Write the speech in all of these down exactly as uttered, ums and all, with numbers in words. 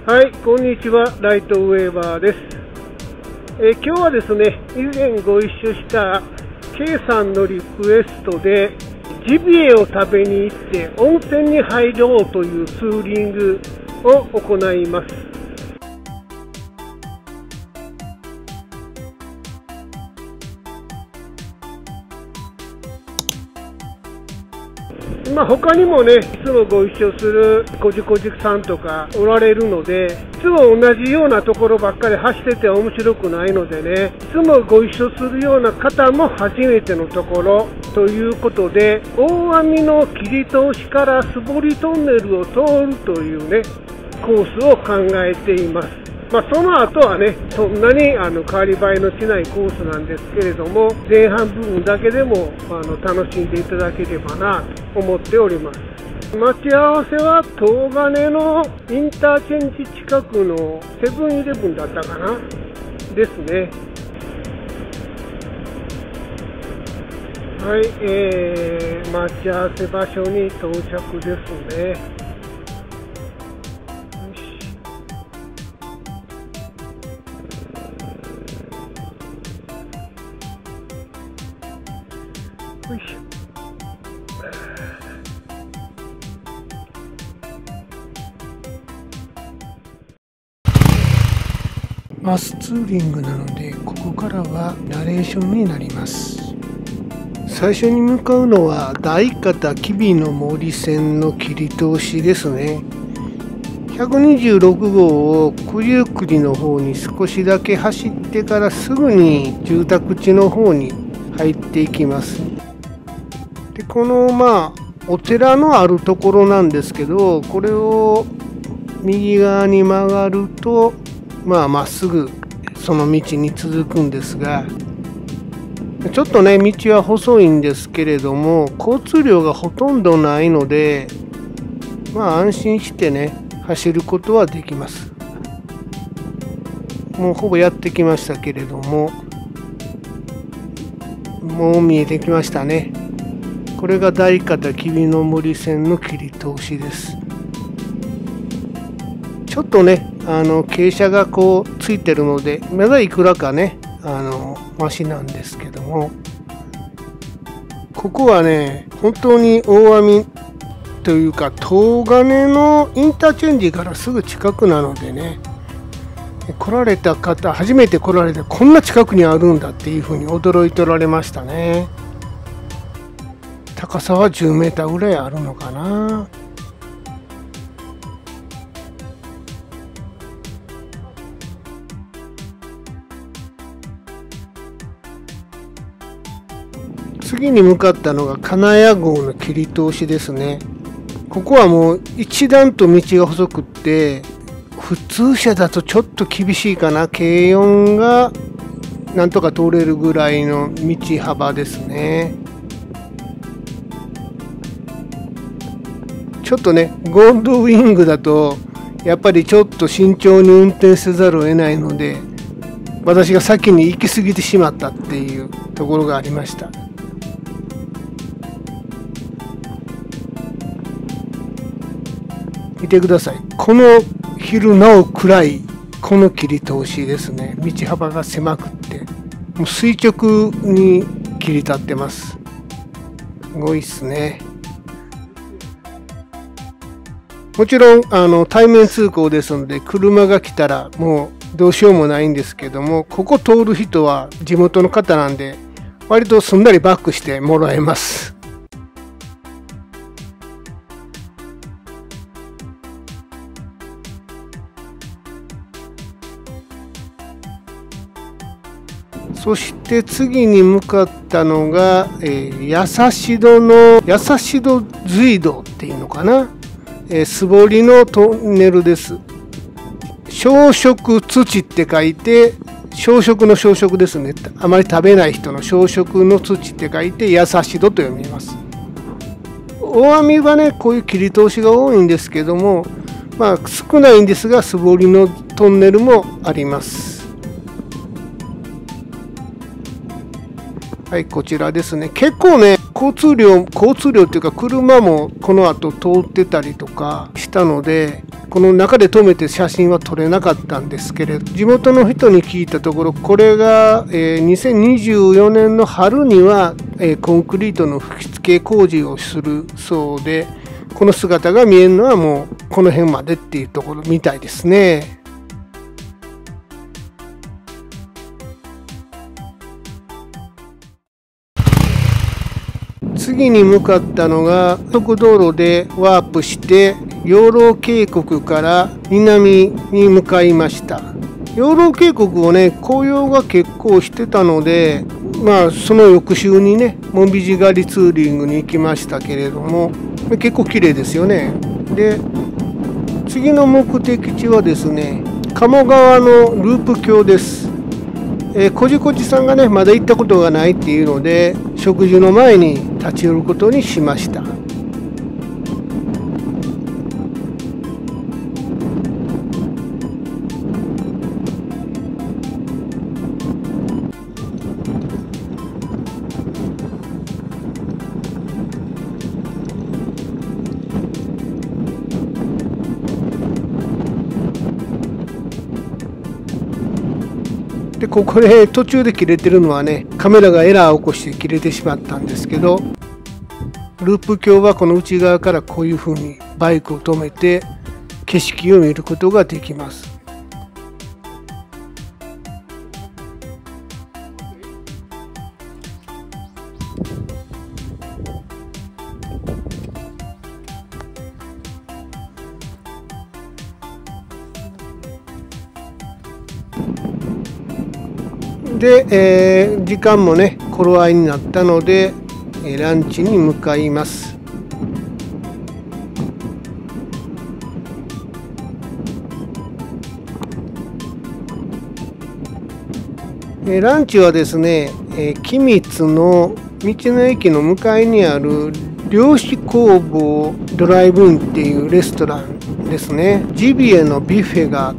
はい、こんにちは、ライトウェーバーです。えー、今日はですね、以前ご一緒した K さんのリクエストで、ジビエを食べに行って温泉に入ろうというツーリングを行います。まあ、他にもね、いつもご一緒するこじこじさんとかおられるので、いつも同じようなところばっかり走ってて面白くないのでね、いつもご一緒するような方も初めてのところということで、大網の切り通しから素堀トンネルを通るというね、コースを考えています。まあ、その後はね、そんなにあの変わり映えのしないコースなんですけれども、前半部分だけでもあの楽しんでいただければなと思っております。待ち合わせは東金のインターチェンジ近くのセブンイレブンだったかなですね。はい、えー、待ち合わせ場所に到着ですね。よいしょ。バスツーリングなので、ここからはナレーションになります。最初に向かうのは大方吉備の森線の切り通しですね。ひゃくにじゅうろくごうを九十九里の方に少しだけ走ってからすぐに住宅地の方に入っていきます。でこのまあお寺のあるところなんですけど、これを右側に曲がるとまあまっすぐその道に続くんですが、ちょっとね道は細いんですけれども交通量がほとんどないので、まあ安心してね走ることはできます。もうほぼやってきましたけれども、もう見えてきましたね。これが大方吉備の森線の切り通しです。ちょっとねあの傾斜がこうついてるのでまだいくらかねあのマシなんですけども、ここはね本当に大網というか東金のインターチェンジからすぐ近くなのでね、来られた方初めて来られてこんな近くにあるんだっていうふうに驚いておられましたね。高さはじゅうメーターぐらいあるのかな。次に向かったのが金谷号の切り通しですね。ここはもう一段と道が細くって、普通車だとちょっと厳しいかな。軽よんがなんとか通れるぐらいの道幅ですね。ちょっとねゴールドウィングだとやっぱりちょっと慎重に運転せざるを得ないので、私が先に行き過ぎてしまったっていうところがありました。見てください。この昼なお暗いこの切り通しですね。道幅が狭くってもう垂直に切り立ってます。すごいっすね。もちろんあの対面通行ですので車が来たらもうどうしようもないんですけども、ここ通る人は地元の方なんで割とすんなりバックしてもらえます。そして次に向かったのが、えー、やさしどのやさしど隧道っていうのかな、えー、素堀のトンネルです。小食土って書いて小食の小食ですね。あまり食べない人の小食の土って書いてやさしどと読みます。大網はねこういう切り通しが多いんですけども、まあ少ないんですが素堀のトンネルもあります。はい、こちらですね。結構ね、 交通量交通量っていうか車もこの後通ってたりとかしたので、この中で止めて写真は撮れなかったんですけれど、地元の人に聞いたところ、これが、えー、にせんにじゅうよねんの春には、えー、コンクリートの吹き付け工事をするそうで、この姿が見えるのはもうこの辺までっていうところみたいですね。次に向かったのが高速道路でワープして養老渓谷から南に向かいました。養老渓谷をね、紅葉が結構してたので、まあその翌週にね、もみじ狩りツーリングに行きましたけれども、結構綺麗ですよね。で、次の目的地はですね、鴨川のループ橋です。えー、こじこじさんがね、まだ行ったことがないっていうので、食事の前に立ち寄ることにしました。でここで途中で切れてるのはね、カメラがエラーを起こして切れてしまったんですけど、ループ橋はこの内側からこういうふうにバイクを止めて景色を見ることができます。で、えー、時間もね頃合いになったので、えー、ランチに向かいます。えー、ランチはですね、えー、君津の道の駅の向かいにある漁師工房ドライブインっていうレストランですね。ジビエのビュッフェがあって、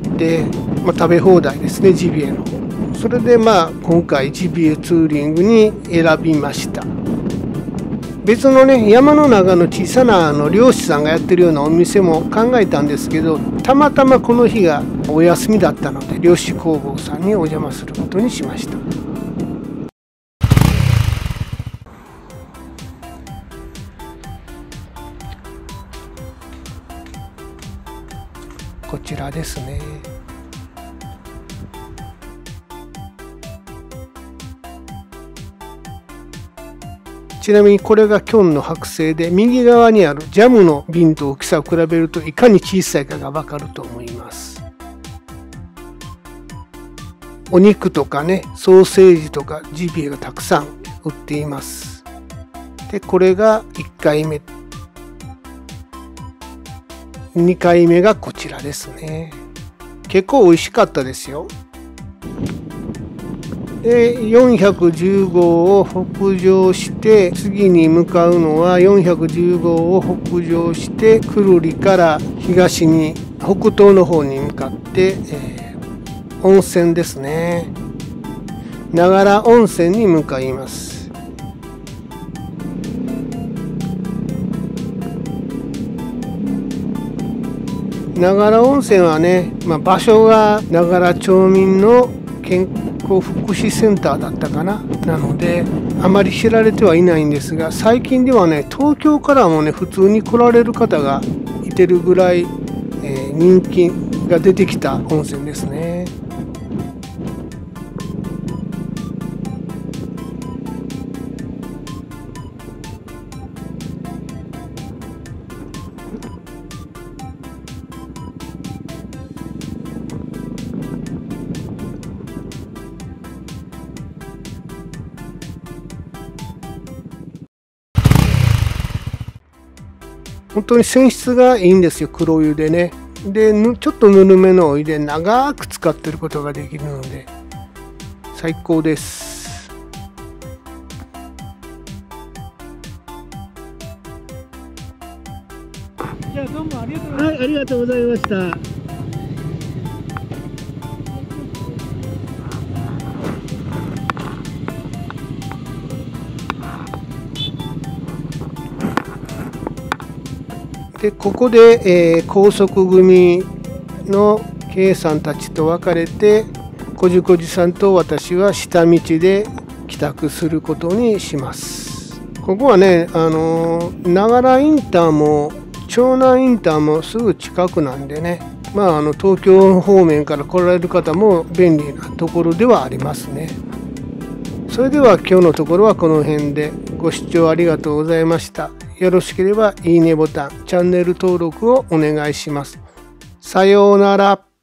まあ、食べ放題ですね、ジビエの。それでまあ今回ジビエツーリングに選びました。別のね山の中の小さなあの漁師さんがやってるようなお店も考えたんですけど、たまたまこの日がお休みだったので漁師工房さんにお邪魔することにしました。こちらですね。ちなみにこれがキョンの剥製で、右側にあるジャムの瓶と大きさを比べるといかに小さいかがわかると思います。お肉とかね、ソーセージとかジビエがたくさん売っています。で、これがいっかいめ。にかいめがこちらですね。結構美味しかったですよ。でよんひゃくじゅうごうを北上して、次に向かうのはよんひゃくじゅうごうを北上して久留里から東に北東の方に向かって、えー、温泉ですね、ながら温泉に向かいます。ながら温泉はね、まあ、場所がながら町民の健康福祉センターだったかな、なのであまり知られてはいないんですが、最近ではね東京からもね普通に来られる方がいてるぐらい、えー、人気が出てきた温泉ですね。本当に泉質がいいんですよ、黒湯でね。で、ちょっとぬるめのお湯で長く使ってることができるので最高です。じゃあどうもありがとうございました。はい、ありがとうございました。 でここで、えー、高速組の K さんたちと別れて、こじこじさんと私は下道で帰宅することにします。ここはね、あのー、ながらインターも長南インターもすぐ近くなんでね、まあ、あの東京方面から来られる方も便利なところではありますね。それでは今日のところはこの辺で。ご視聴ありがとうございました。よろしければいいねボタン、チャンネル登録をお願いします。さようなら。